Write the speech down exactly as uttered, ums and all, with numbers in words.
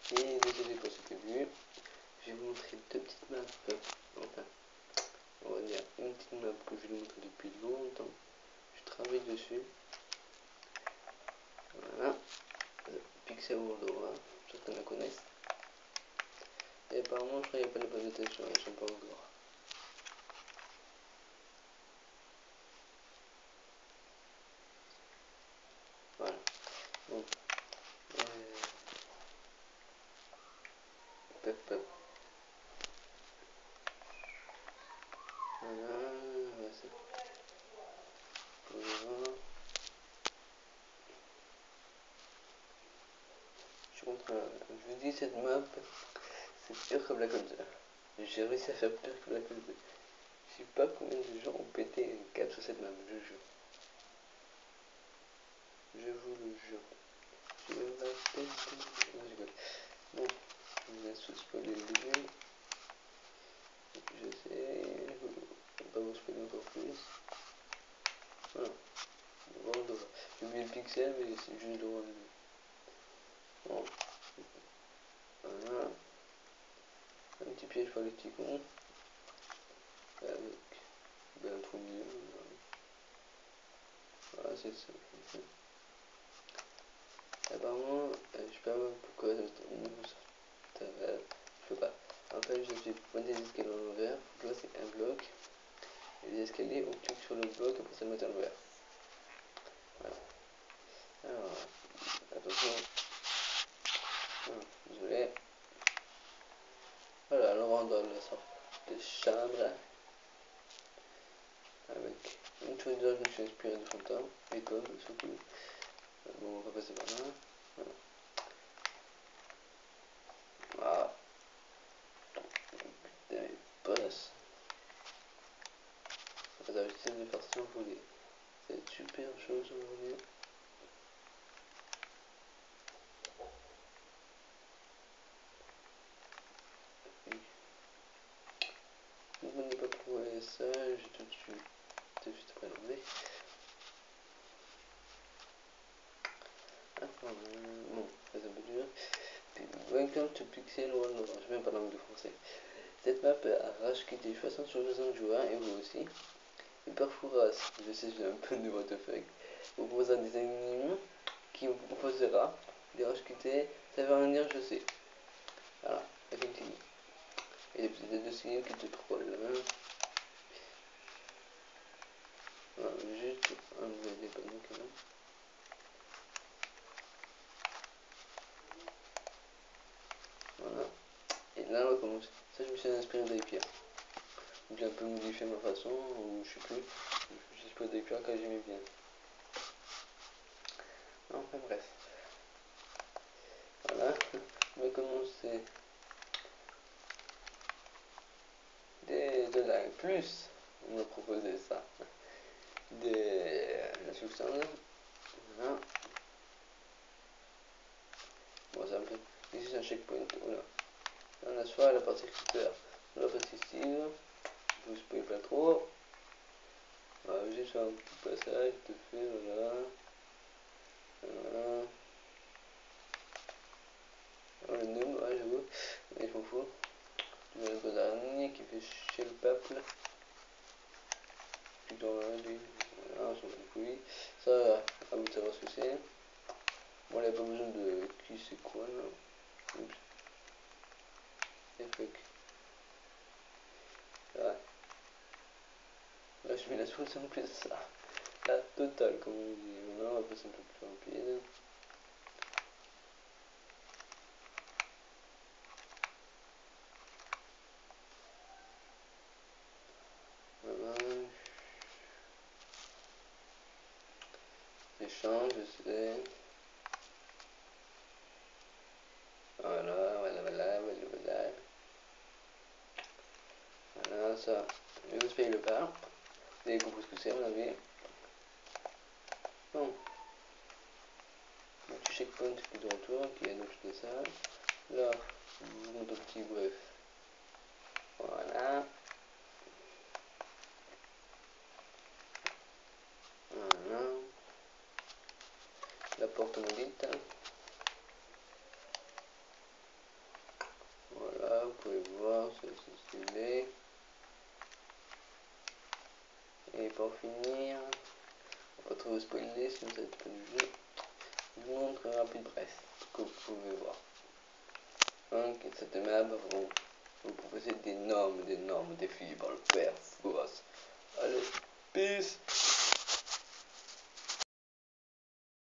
Et désolé pour ce début. Je vais vous montrer deux petites maps. Enfin, on va dire une petite map que je vais vous montrer depuis longtemps. Je travaille dessus. Voilà. Pixel World, hein. Certains la connaissent. Et apparemment, je crois qu'il n'y a pas de bonne notation, ils sont pas encore. Voilà. Bon. Euh... Pep, pep. Voilà. Voilà, c'est... Voilà. Je suis contre... Je vous dis, cette map, c'est pire que Black Ops deux. J'ai réussi à faire pire que Black Ops deux. Je sais pas combien de gens ont pété un cap sur cette map, je jure. Je vous le jure. Je m'appelle... Non, je rigole. Bon, je vous laisse spoiler le jeu. Je sais... Je ne vais pas vous spoiler encore plus. Voilà. Bon, j'ai oublié le pixel, mais c'est juste devant le jeu. Bon. Voilà. Un petit piège par les petits cons. Avec... Ben, trop mieux. Voilà, c'est ça. Apparemment, euh, je sais pas pourquoi ça euh, je peux pas. En fait, je suis pointé des escaliers à l'envers. Là, c'est un bloc. Et les escaliers, on clique sur le bloc et après ça le met à l'envers. Voilà. Alors, attention. Ah, désolé. Voilà, alors on rentre dans la sorte de chambre. Avec une chose déjà, je me suis inspiré de fantôme. Et comme, surtout. Bon, on va passer par là. Voilà. Ah. Putain, mais passe. Attends, j'essaie de faire s'envoler cette super chose s'envoler. Ne me demandez pas pourquoi il y a ça, j'ai tout de suite, tout de suite après l'enlever. Ah, bon, c'est un peu dur. Welcome to Pixel World, non, je sais même pas langue de français. Cette map a rage quitté soixante sur soixante joueurs, et vous aussi. Et Perforas, je sais, j'ai un peu de what the fuck, vous propose un design minimum qui vous proposera des rage quittés, ça veut rien dire, je sais. Voilà, ça continue. Et les petits dossiers qui te trollent. Hein. Voilà, juste enlever les panneaux quand même. Voilà. Et là, on va commencer. Ça, je me suis inspiré d'Hypia. J'ai un peu modifié ma façon, ou je sais plus. Je sais pas d'Hypia quand j'aimais bien. Enfin bref. Voilà. On va commencer. Des de la plus, on m'a proposé ça. Des la substance. Voilà. Bon, ça me fait. Ici, c'est un checkpoint. Voilà. On a soit la partie extérieure, soit la partie style. Je vous spoil pas trop. Voilà, juste faire un petit passage, te fais, voilà. Voilà. Oh, le noob, ouais, j'avoue. Mais je m'en fous. Tu vois le dernier qui fait chier le peuple. Puis dans la lui. Voilà, on s'en bat les couilles. Ça, à vous de savoir ce que c'est. Bon, il n'y a pas besoin de qui c'est quoi là. Oups. Et fuck. Ouais. Là, je mets la solution plus ça. La totale, comme on dit. Maintenant, on va passer un peu plus rapide. Voilà. Échange, je sais. Voilà, voilà, voilà, voilà, voilà. Voilà, ça. Je vous explique le pas. Vous avez compris ce que c'est, à mon avis. Bon. Le petit checkpoint qui est de retour, qui est donc de ça. Là, je vous montre un petit bref. Voilà. Voilà. La porte maudite. pour finir, pas trop spoiler si vous n'êtes pas du jeu, je vous montre un rapide bref, que vous pouvez voir. Donc cette map vont vous proposer d'énormes, d'énormes défis par le père Fouras. Allez, peace!